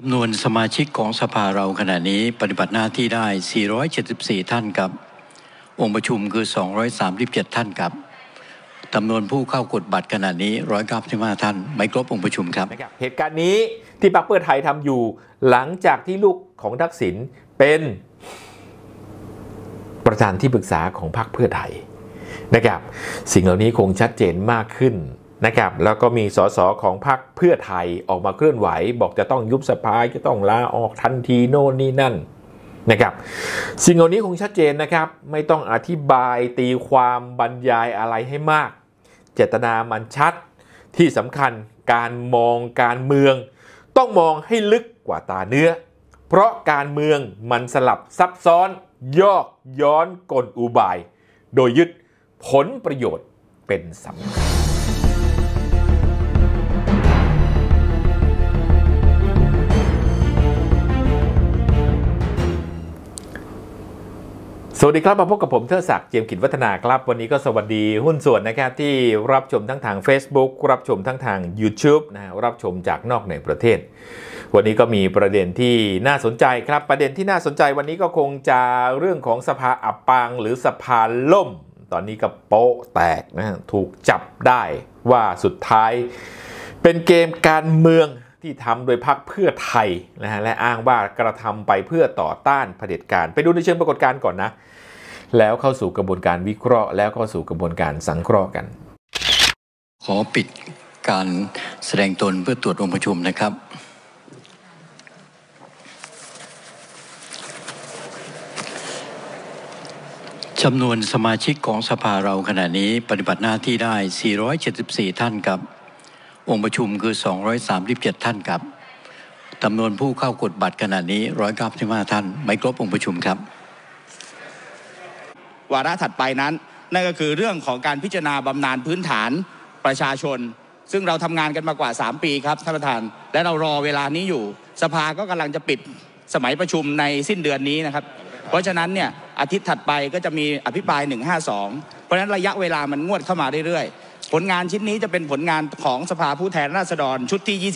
จำนวนสมาชิกของสภาเราขณะนี้ปฏิบัติหน้าที่ได้ 474 ท่านครับองค์ประชุมคือ 237 ท่านครับจำนวนผู้เข้ากดบัตรขณะนี้ 195 ท่านไม่ครบองค์ประชุมครับเหตุการณ์นี้ที่พรรคเพื่อไทยทำอยู่หลังจากที่ลูกของทักษิณเป็นประธานที่ปรึกษาของพรรคเพื่อไทยนะครับสิ่งเหล่านี้คงชัดเจนมากขึ้นนะครับแล้วก็มีสสของพรรคเพื่อไทยออกมาเคลื่อนไหวบอกจะต้องยุบสภาจะต้องลาออกทันทีโน่นนี่นั่นนะครับสิ่งเหล่านี้คงชัดเจนนะครับไม่ต้องอธิบายตีความบรรยายอะไรให้มากเจตนามันชัดที่สำคัญการมองการเมืองต้องมองให้ลึกกว่าตาเนื้อเพราะการเมืองมันสลับซับซ้อนยอกย้อนกลอุบายโดยยึดผลประโยชน์เป็นสำคัญสวัสดีครับมาพบกับผมเทิดศักดิ์เจียมกิจวัฒนาครับวันนี้ก็สวัสดีหุ้นส่วนนะครับที่รับชมทั้งทาง Facebook รับชมทั้งทาง YouTube นะรับชมจากนอกในประเทศวันนี้ก็มีประเด็นที่น่าสนใจครับประเด็นที่น่าสนใจวันนี้ก็คงจะเรื่องของสภาอับปางหรือสภาล่มตอนนี้ก็โป๊ะแตกนะถูกจับได้ว่าสุดท้ายเป็นเกมการเมืองที่ทำโดยพรรคเพื่อไทยนะฮะและอ้างว่ากระทำไปเพื่อต่อต้านเผด็จการไปดูในเชิงปรากฏการณ์ก่อนนะแล้วเข้าสู่กระบวนการวิเคราะห์แล้วเข้าสู่กระบวนการสังเคราะห์กันขอปิดการแสดงตนเพื่อตรวจองค์ประชุมนะครับจำนวนสมาชิกของสภาเราขณะนี้ปฏิบัติหน้าที่ได้ 474 ท่านครับองค์ประชุมคือ 237 ท่านครับจำนวนผู้เข้ากดบัตรขณะนี้ 195 ท่านไม่ครบองค์ประชุมครับวาระถัดไปนั้นนั่นก็คือเรื่องของการพิจารณาบำนาญพื้นฐานประชาชนซึ่งเราทำงานกันมากว่า3 ปีครับท่านประธานและเรารอเวลานี้อยู่สภาก็กำลังจะปิดสมัยประชุมในสิ้นเดือนนี้นะครับเพราะฉะนั้นเนี่ยอาทิตย์ถัดไปก็จะมีอภิปราย152เพราะฉะนั้นระยะเวลามันงวดเข้ามาเรื่อยๆผลงานชิ้นนี้จะเป็นผลงานของสภาผู้แทนราษฎรชุดที่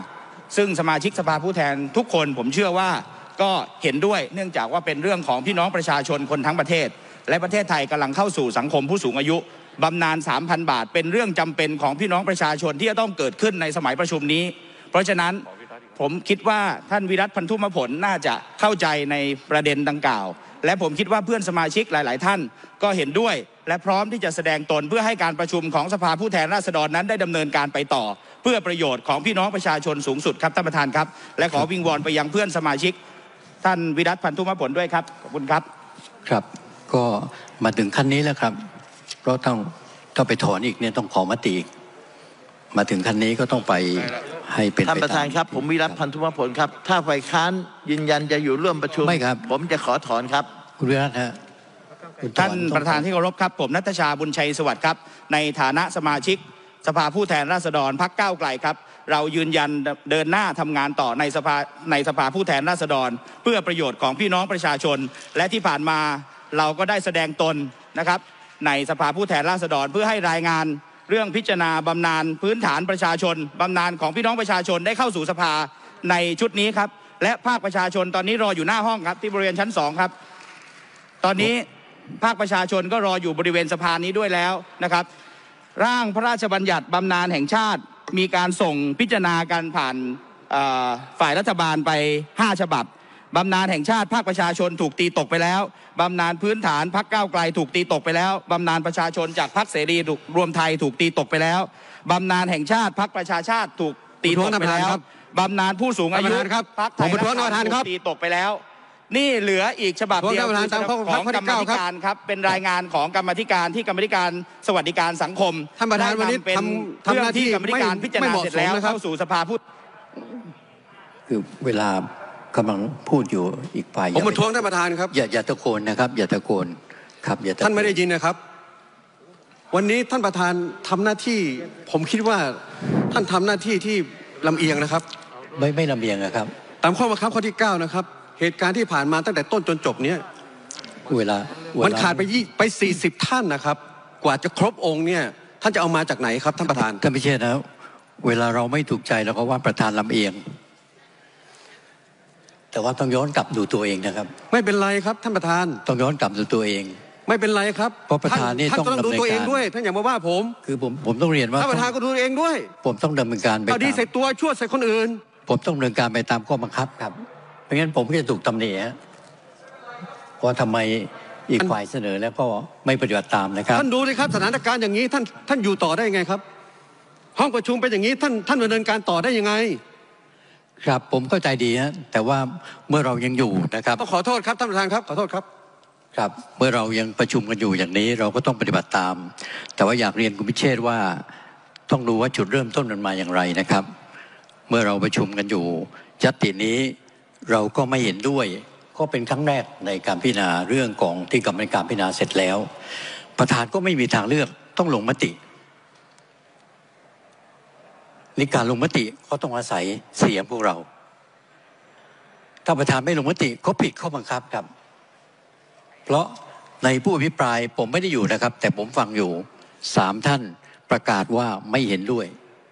25ซึ่งสมาชิกสภาผู้แทนทุกคนผมเชื่อว่าก็เห็นด้วยเนื่องจากว่าเป็นเรื่องของพี่น้องประชาชนคนทั้งประเทศและประเทศไทยกำลังเข้าสู่สังคมผู้สูงอายุบำนาญ 3,000 บาทเป็นเรื่องจำเป็นของพี่น้องประชาชนที่จะต้องเกิดขึ้นในสมัยประชุมนี้เพราะฉะนั้นผมคิดว่าท่านวิรัติพันธุมผลน่าจะเข้าใจในประเด็นดังกล่าวและผมคิดว่าเพื่อนสมาชิกหลายๆท่านก็เห็นด้วยและพร้อมที่จะแสดงตนเพื่อให้การประชุมของสภาผู้แทนราษฎรนั้นได้ดำเนินการไปต่อเพื่อประโยชน์ของพี่น้องประชาชนสูงสุดครับท่านประธานครับและขอวิงวอนไปยังเพื่อนสมาชิกท่านวิรัติพันธุมผลด้วยครับขอบคุณครับครับก็มาถึงขั้นนี้แล้วครับเพราะต้องไปถอนอีกเนี่ยต้องขอมติอีกมาถึงขั้นนี้ก็ต้องไปให้เป็นท่านประธานครับผมวิรัติพันธุมผลครับถ้าฝ่ายค้านยืนยันจะอยู่ร่วมประชุมไม่ครับผมจะขอถอนครับคุณวิรัติฮะท่านประธานที่เคารพครับผมณัฐชาบุญชัยสวัสดิ์ครับในฐานะสมาชิกสภาผู้แทนราษฎรพรรคก้าวไกลครับเรายืนยันเดินหน้าทำงานต่อในสภาผู้แทนราษฎรเพื่อประโยชน์ของพี่น้องประชาชนและที่ผ่านมาเราก็ได้แสดงตนนะครับในสภาผู้แทนราษฎรเพื่อให้รายงานเรื่องพิจารณาบำนาญพื้นฐานประชาชนบำนาญของพี่น้องประชาชนได้เข้าสู่สภาในชุดนี้ครับและภาคประชาชนตอนนี้รออยู่หน้าห้องครับที่บริเวณชั้น2ครับตอนนี้ภาคประชาชนก็รออยู่บริเวณสภานี้ด้วยแล้วนะครับร่างพระราชบัญญัติบำนาญแห่งชาติมีการส่งพิจารณากันผ่านฝ่ายรัฐบาลไป5 ฉบับบำนาญแห่งชาติภาคประชาชนถูกตีตกไปแล้วบำนาญพื้นฐานพรรคก้าวไกลถูกตีตกไปแล้วบำนาญประชาชนจากพรรคเสรีรวมไทยถูกตีตกไปแล้วบำนาญแห่งชาติพรรคประชาชาติถูกตีตกไปแล้วบำนาญผู้สูงอายุพรรคไทยรักษาถูกตีตกไปแล้วนี่เหลืออีกฉบับเดียวของกรรมาธิการครับเป็นรายงานของกรรมาธิการที่กรรมาธิการสวัสดิการสังคมท่านประธานวันนี้เป็นเรื่องที่กรรมาธิการพิจารณาเสร็จแล้วเข้าสู่สภาผู้คือเวลากำลังพูดอยู่อีกฝ่ายผมประท้วงท่านประธานครับอย่าตะโกนนะครับอย่าตะโกนครับท่านไม่ได้ยินนะครับวันนี้ท่านประธานทำหน้าที่ผมคิดว่าท่านทำหน้าที่ที่ลำเอียงนะครับไม่ลำเอียงนะครับตามข้อบังคับข้อที่9นะครับเหตุการณ์ที่ผ่านมาตั้งแต่ต้นจนจบเนี้ยมันขาดไป40 ท่านนะครับกว่าจะครบองค์เนี่ยท่านจะเอามาจากไหนครับท่านประธานท่านพิเชษนะเวลาเราไม่ถูกใจเราก็ว่าประธานลำเอียงแต่ว่าต้องย้อนกลับดูตัวเองนะครับไม่เป็นไรครับท่านประธานต้องย้อนกลับดูตัวเองไม่เป็นไรครับเพราะประธานนี่ต้องดูตัวเองด้วยท่านอย่ามาว่าผมคือผมต้องเรียนว่าท่านประธานก็ดูตัวเองด้วยผมต้องดำเนินการไปดีใส่ตัวชั่วใส่คนอื่นผมต้องดำเนินการไปตามข้อบังคับครับไม่งั้นผมก็จะถูกตำหนิว่าทำไมอีกฝ่ายเสนอแล้วก็ไม่ปฏิบัติตามนะครับท่านดูเลยครับสถานการณ์อย่างนี้ท่านอยู่ต่อได้ยังไงครับห้องประชุมเป็นอย่างนี้ท่านดำเนินการต่อได้ยังไงครับผมเข้าใจดีฮะแต่ว่าเมื่อเรายังอยู่นะครับขอโทษครับท่านประธานครับขอโทษครับครับเมื่อเรายังประชุมกันอยู่อย่างนี้เราก็ต้องปฏิบัติตามแต่ว่าอยากเรียนคุณพิเชษฐ์ว่าต้องดูว่าจุดเริ่มต้นมันมาอย่างไรนะครับเมื่อเราประชุมกันอยู่ญัตตินี้เราก็ไม่เห็นด้วยก็เป็นครั้งแรกในการพิจารณาเรื่องของที่กรรมการพิจารณาเสร็จแล้วประธานก็ไม่มีทางเลือกต้องลงมติในการลงมติก็ต้องอาศัยเสียงพวกเราถ้าประธานไม่ลงมติก็ผิดข้อบังคับครับเพราะในผู้อภิปรายผมไม่ได้อยู่นะครับแต่ผมฟังอยู่3ท่านประกาศว่าไม่เห็นด้วย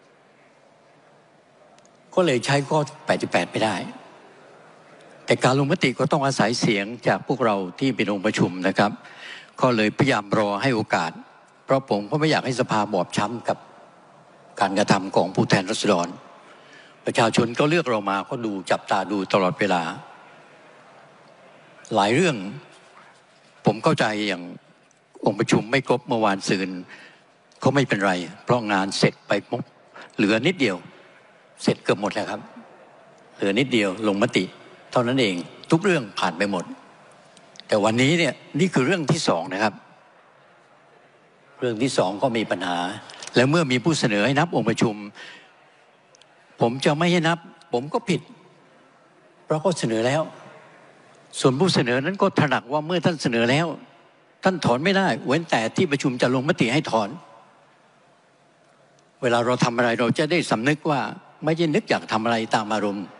ก็เลยใช้ข้อ88ไม่ได้แต่การลงมติก็ต้องอาศัยเสียงจากพวกเราที่เป็นองค์ประชุมนะครับก็เลยพยายามรอให้โอกาสเพราะผมก็ไม่อยากให้สภาบอบช้ำกับการกระทำของผู้แทนราษฎรประชาชนก็เลือกเรามาก็ดูจับตาดูตลอดเวลาหลายเรื่องผมเข้าใจอย่างองค์ประชุมไม่ครบเมื่อวานซืนก็ไม่เป็นไรเพราะงานเสร็จไปปุ๊บเหลือนิดเดียวเสร็จเกือบหมดแล้วครับเหลือนิดเดียวลงมติเท่านั้นเองทุกเรื่องผ่านไปหมดแต่วันนี้เนี่ยนี่คือเรื่องที่2นะครับเรื่องที่2ก็มีปัญหาและเมื่อมีผู้เสนอให้นับองค์ประชุมผมจะไม่ให้นับผมก็ผิดเพราะเขาเสนอแล้วส่วนผู้เสนอนั้นก็ตระหนักว่าเมื่อท่านเสนอแล้วท่านถอนไม่ได้เว้นแต่ที่ประชุมจะลงมติให้ถอนเวลาเราทำอะไรเราจะได้สำนึกว่าไม่ใช่นึกอยากทำอะไรตามอารมณ์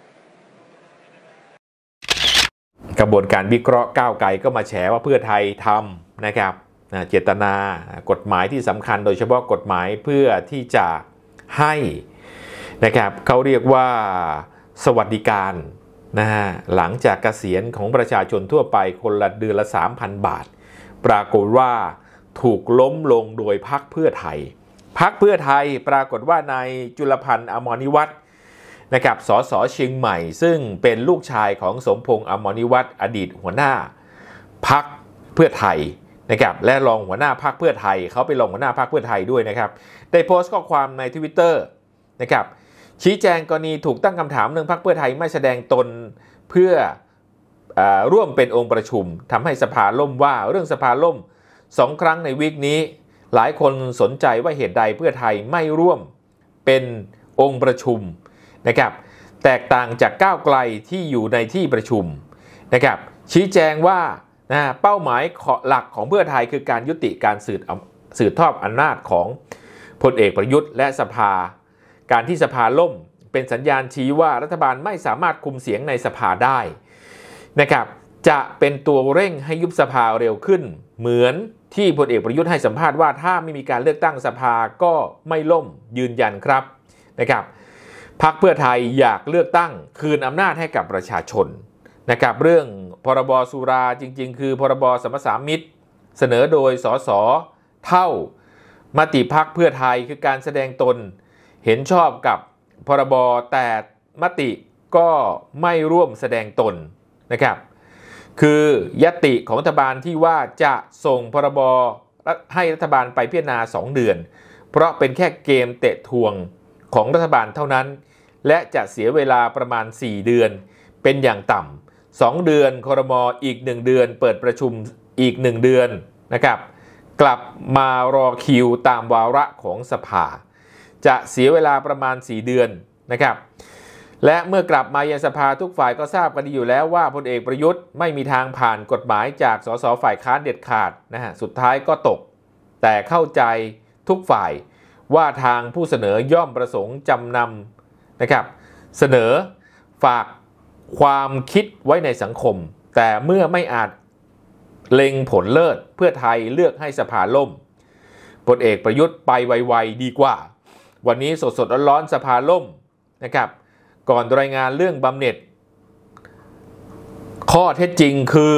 กระบวนการวิเคราะห์ก้าวไกลก็มาแฉว่าเพื่อไทยทำนะครับเจตนากฎหมายที่สำคัญโดยเฉพาะกฎหมายเพื่อที่จะให้นะครับเขาเรียกว่าสวัสดิการนะฮะหลังจากเกษียณของประชาชนทั่วไปคนละเดือนละ 3,000 บาทปรากฏว่าถูกล้มลงโดยพรรคเพื่อไทยพรรคเพื่อไทยปรากฏว่านายจุลพันธ์อมรนิวัฒน์นะครับสสเชียงใหม่ซึ่งเป็นลูกชายของสมพงษ์อมรนิวัฒน์อดีตหัวหน้าพรรคเพื่อไทยนะครับและรองหัวหน้าพรรคเพื่อไทยเขาไปรองหัวหน้าพรรคเพื่อไทยด้วยนะครับได้โพสต์ข้อความใน Twitter นะครับชี้แจงกรณีถูกตั้งคำถามเรื่องพรรคเพื่อไทยไม่แสดงตนเพื่อร่วมเป็นองค์ประชุมทำให้สภาล่มว่าเรื่องสภาล่ม2 ครั้งในวีคนี้หลายคนสนใจว่าเหตุใดเพื่อไทยไม่ร่วมเป็นองค์ประชุมนะครับแตกต่างจากก้าวไกลที่อยู่ในที่ประชุมนะครับชี้แจงว่าเป้าหมายหลักของเพื่อไทยคือการยุติการสืบทอดอำนาจของพลเอกประยุทธ์และสภาการที่สภาล่มเป็นสัญญาณชี้ว่ารัฐบาลไม่สามารถคุมเสียงในสภาได้นะครับจะเป็นตัวเร่งให้ยุบสภาเร็วขึ้นเหมือนที่พลเอกประยุทธ์ให้สัมภาษณ์ว่าถ้าไม่มีการเลือกตั้งสภาก็ไม่ล่มยืนยันครับนะครับพรรคเพื่อไทยอยากเลือกตั้งคืนอำนาจให้กับประชาชนนะครับเรื่องพรบสุราจริงๆคือพรบสัมปสามิตเสนอโดยสสเท่ามติพรรคเพื่อไทยคือการแสดงตนเห็นชอบกับพรบแต่มติก็ไม่ร่วมแสดงตนนะครับคือยติของรัฐบาลที่ว่าจะส่งพรบให้รัฐบาลไปพิจารณา2 เดือนเพราะเป็นแค่เกมเตะทวงของรัฐบาลเท่านั้นและจะเสียเวลาประมาณ4 เดือนเป็นอย่างต่ำ2 เดือนครม.อีก1 เดือนเปิดประชุมอีก1 เดือนนะครับกลับมารอคิวตามวาระของสภาจะเสียเวลาประมาณ4 เดือนนะครับและเมื่อกลับมายังสภาทุกฝ่ายก็ทราบกันดีอยู่แล้วว่าพลเอกประยุทธ์ไม่มีทางผ่านกฎหมายจากสสฝ่ายค้านเด็ดขาดนะฮะสุดท้ายก็ตกแต่เข้าใจทุกฝ่ายว่าทางผู้เสนอย่อมประสงค์จำนำนะครับเสนอฝากความคิดไว้ในสังคมแต่เมื่อไม่อาจเล็งผลเลิศเพื่อไทยเลือกให้สภาล่มพลเอกประยุทธ์ไปไวๆดีกว่าวันนี้สดๆร้อนๆสภาล่มนะครับก่อนรายงานเรื่องบำเหน็จข้อเท็จจริงคือ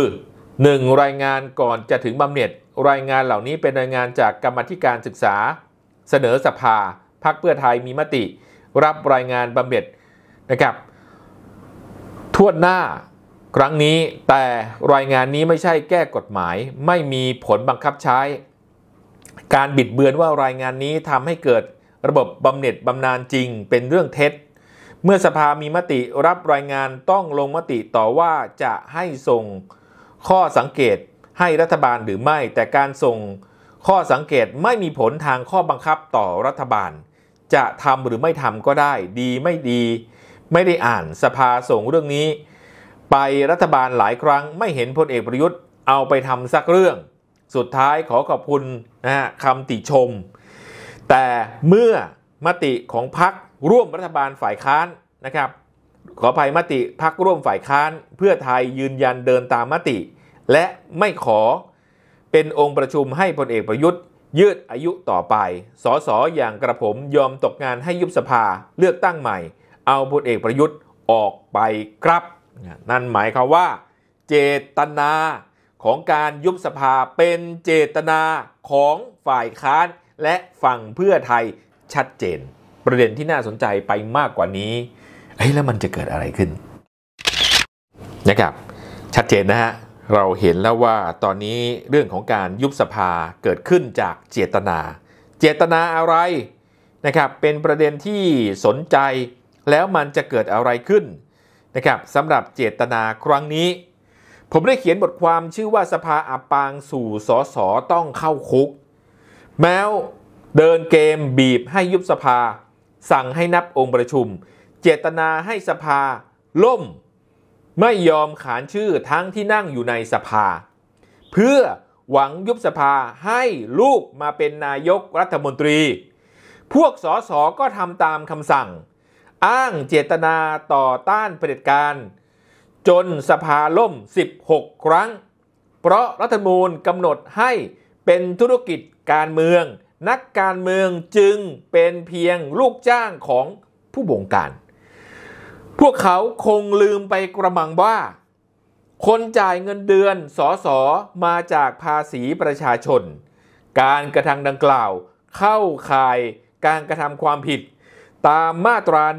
1. รายงานก่อนจะถึงบำเหน็จรายงานเหล่านี้เป็นรายงานจากกรรมาธิการศึกษาเสนอสภาพรรคเพื่อไทยมีมติรับรายงานบำเหน็จนะครับทั่วหน้าครั้งนี้แต่รายงานนี้ไม่ใช่แก้กฎหมายไม่มีผลบังคับใช้การบิดเบือนว่ารายงานนี้ทำให้เกิดระบบบำเหน็จบำนาญจริงเป็นเรื่องเท็จเมื่อสภามีมติรับรายงานต้องลงมติต่อว่าจะให้ส่งข้อสังเกตให้รัฐบาลหรือไม่แต่การส่งข้อสังเกตไม่มีผลทางข้อบังคับต่อรัฐบาลจะทำหรือไม่ทำก็ได้ดีไม่ดีไม่ได้อ่านสภาส่งเรื่องนี้ไปรัฐบาลหลายครั้งไม่เห็นพลเอกประยุทธ์เอาไปทำสักเรื่องสุดท้ายขอขอบคุณคำติชมแต่เมื่อมติของพรรคร่วมรัฐบาลฝ่ายค้านนะครับขออภัยมติพรรคร่วมฝ่ายค้านเพื่อไทยยืนยันเดินตามมติและไม่ขอเป็นองค์ประชุมให้พลเอกประยุทธ์ยืดอายุต่อไปสสอย่างกระผมยอมตกงานให้ยุบสภาเลือกตั้งใหม่เอาพลเอกประยุทธ์ออกไปครับนั่นหมายความว่าเจตนาของการยุบสภาเป็นเจตนาของฝ่ายค้านและฝั่งเพื่อไทยชัดเจนประเด็นที่น่าสนใจไปมากกว่านี้แล้วมันจะเกิดอะไรขึ้นนะครับชัดเจนนะฮะเราเห็นแล้วว่าตอนนี้เรื่องของการยุบสภาเกิดขึ้นจากเจตนาอะไรนะครับเป็นประเด็นที่สนใจแล้วมันจะเกิดอะไรขึ้นนะครับสำหรับเจตนาครั้งนี้ผมได้เขียนบทความชื่อว่าสภาอับปางสู่สสต้องเข้าคุกแม้เดินเกมบีบให้ยุบสภาสั่งให้นับองค์ประชุมเจตนาให้สภาล่มไม่ยอมขานชื่อทั้งที่นั่งอยู่ในสภาเพื่อหวังยุบสภาให้ลูกมาเป็นนายกรัฐมนตรีพวกสสก็ทำตามคำสั่งอ้างเจตนาต่อต้านเผด็จการจนสภาล่ม16ครั้งเพราะรัฐธรรมนูญกำหนดให้เป็นธุรกิจการเมืองนักการเมืองจึงเป็นเพียงลูกจ้างของผู้บงการพวกเขาคงลืมไปกระมังว่าคนจ่ายเงินเดือนสสมาจากภาษีประชาชนการกระทำดังกล่าวเข้าข่ายการกระทำความผิดตามมาตรา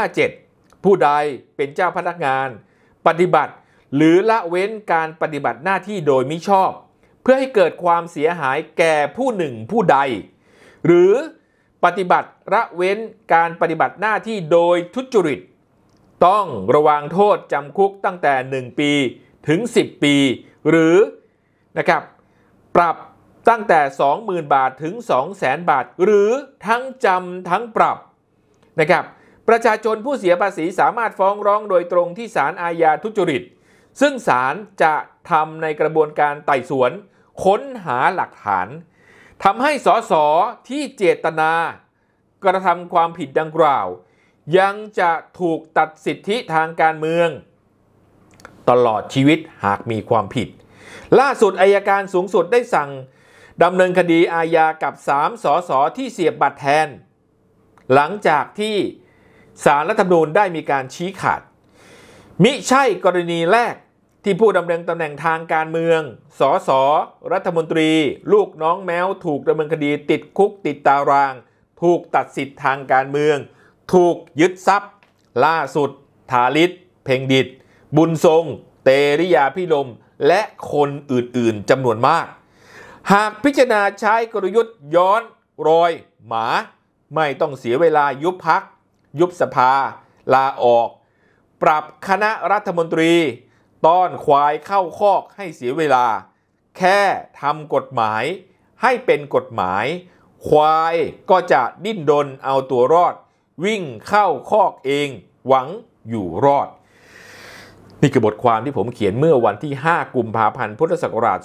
157ผู้ใดเป็นเจ้าพนักงานปฏิบัติหรือละเว้นการปฏิบัติหน้าที่โดยมิชอบเพื่อให้เกิดความเสียหายแก่ผู้หนึ่งผู้ใดหรือปฏิบัติละเว้นการปฏิบัติหน้าที่โดยทุจริตต้องระวางโทษจำคุกตั้งแต่1ปีถึง10ปีหรือนะครับปรับตั้งแต่ 20,000 บาทถึง 200,000 บาทหรือทั้งจำทั้งปรับนะครับประชาชนผู้เสียภาษีสามารถฟ้องร้องโดยตรงที่ศาลอาญาทุจริตซึ่งศาลจะทำในกระบวนการไต่สวนค้นหาหลักฐานทำให้สสที่เจตนากระทำความผิดดังกล่าวยังจะถูกตัดสิทธิทางการเมืองตลอดชีวิตหากมีความผิดล่าสุดอัยการสูงสุดได้สั่งดำเนินคดีอาญากับ3สสที่เสียบบัตรแทนหลังจากที่ศาลรัฐธรรมนูญได้มีการชี้ขาดมิใช่กรณีแรกที่ผู้ดำรงตำแหน่งทางการเมืองสสรัฐมนตรีลูกน้องแมวถูกดำเนินคดีติดคุกติดตารางถูกตัดสิทธิทางการเมืองถูกยึดทรัพย์ล่าสุดธาริศเพ็งดิษฐ์บุญทรงเตริยาพิรมและคนอื่นๆจำนวนมากหากพิจารณาใช้กลยุทธ์ย้อนรอยหมาไม่ต้องเสียเวลายุบพรรคยุบสภาลาออกปรับคณะรัฐมนตรีต้อนควายเข้าคอกให้เสียเวลาแค่ทำกฎหมายให้เป็นกฎหมายควายก็จะดิ้นรนเอาตัวรอดวิ่งเข้าคอกเองหวังอยู่รอดนี่คือบทความที่ผมเขียนเมื่อวันที่5กุมภาพันธ์พุทธศักราช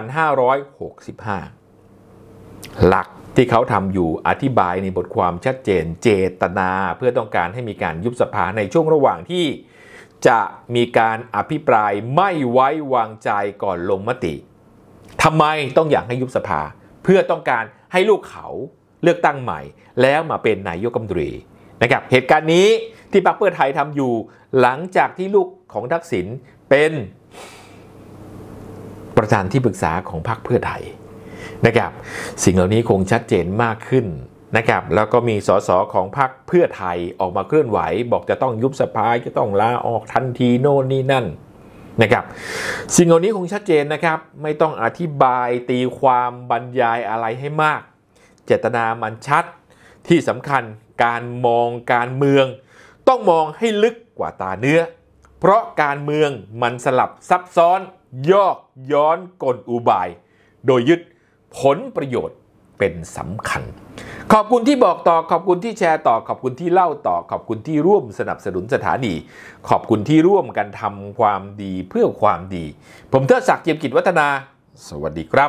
2565หลักที่เขาทำอยู่อธิบายในบทความชัดเจนเจตนาเพื่อต้องการให้มีการยุบสภาในช่วงระหว่างที่จะมีการอภิปรายไม่ไว้วางใจก่อนลงมติทำไมต้องอยากให้ยุบสภาเพื่อต้องการให้ลูกเขาเลือกตั้งใหม่แล้วมาเป็นนายกรัฐมนตรีนะครับเหตุการณ์นี้ที่พรรคเพื่อไทยทำอยู่หลังจากที่ลูกของทักษิณเป็นประธานที่ปรึกษาของพรรคเพื่อไทยนะครับสิ่งเหล่านี้คงชัดเจนมากขึ้นนะครับแล้วก็มีสสของพรรคเพื่อไทยออกมาเคลื่อนไหวบอกจะต้องยุบสภาจะต้องลาออกทันทีโน่นนี่นั่นนะครับสิ่งเหล่านี้คงชัดเจนนะครับไม่ต้องอธิบายตีความบรรยายอะไรให้มากเจตนามันชัดที่สำคัญการมองการเมืองต้องมองให้ลึกกว่าตาเนื้อเพราะการเมืองมันสลับซับซ้อนยอกย้อนกลอุบายโดยยึดผลประโยชน์เป็นสำคัญขอบคุณที่บอกต่อขอบคุณที่แชร์ต่อขอบคุณที่เล่าต่อขอบคุณที่ร่วมสนับสนุนสถานีขอบคุณที่ร่วมกันทำความดีเพื่อความดีผมเทิดศักดิ์เจียมกิจวัฒนาสวัสดีครับ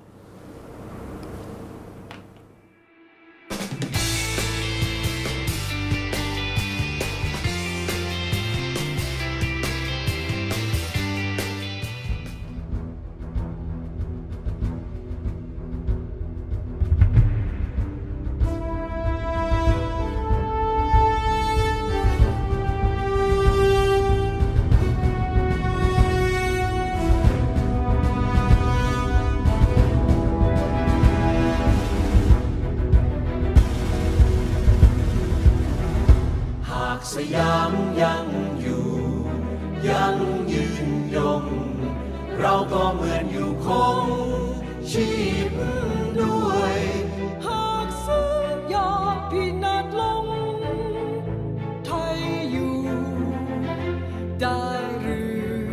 สยามยังอยู่ยังยืนยงเราก็เหมือนอยู่คงชีพด้วยหากสยามพินาศลงไทยอยู่ได้หรือ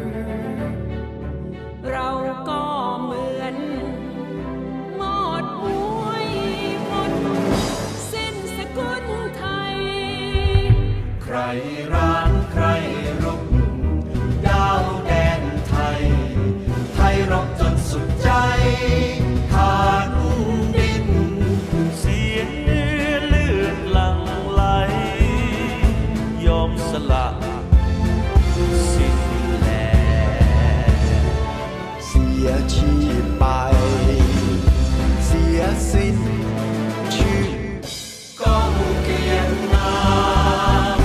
เราก็เหมือนหมดมวยหมดสิ้นสกุลไทยใครร้านใครรุกดาวแดนไทยไทยรบจนสุดใจขาดดินเสียเนื้อเลือดหลั่งไหลยอมสละสิ้นแลเสียชีพไปเสียสิ้นชื่อกองเกียรตินาม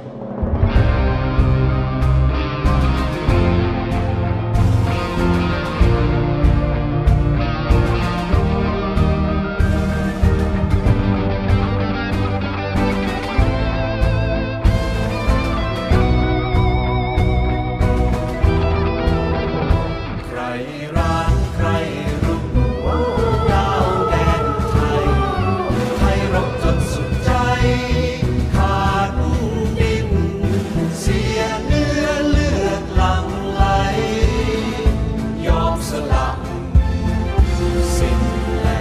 ใครร้านใครรุกดาวแดนไทยไทยรบจนสุดใจขาดดินเสียเนื้อเลือดหลั่งไหลยอมสละสิ้นแล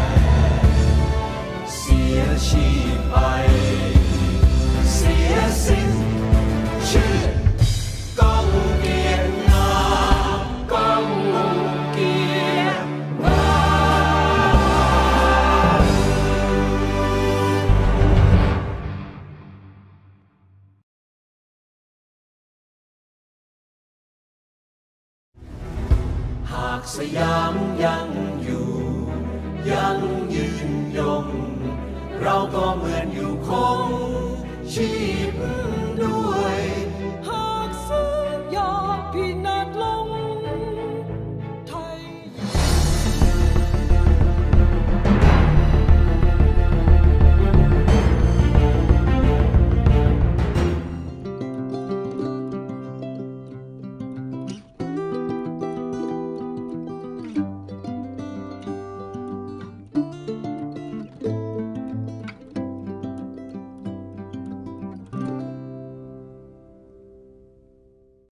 เสียชีพไปเสียสิ้นชื่อกองเกียรติงามกองเกียรติงามหากสยามยังอยู่ยังยืนยงเราก็เหมือนอยู่คงชีพ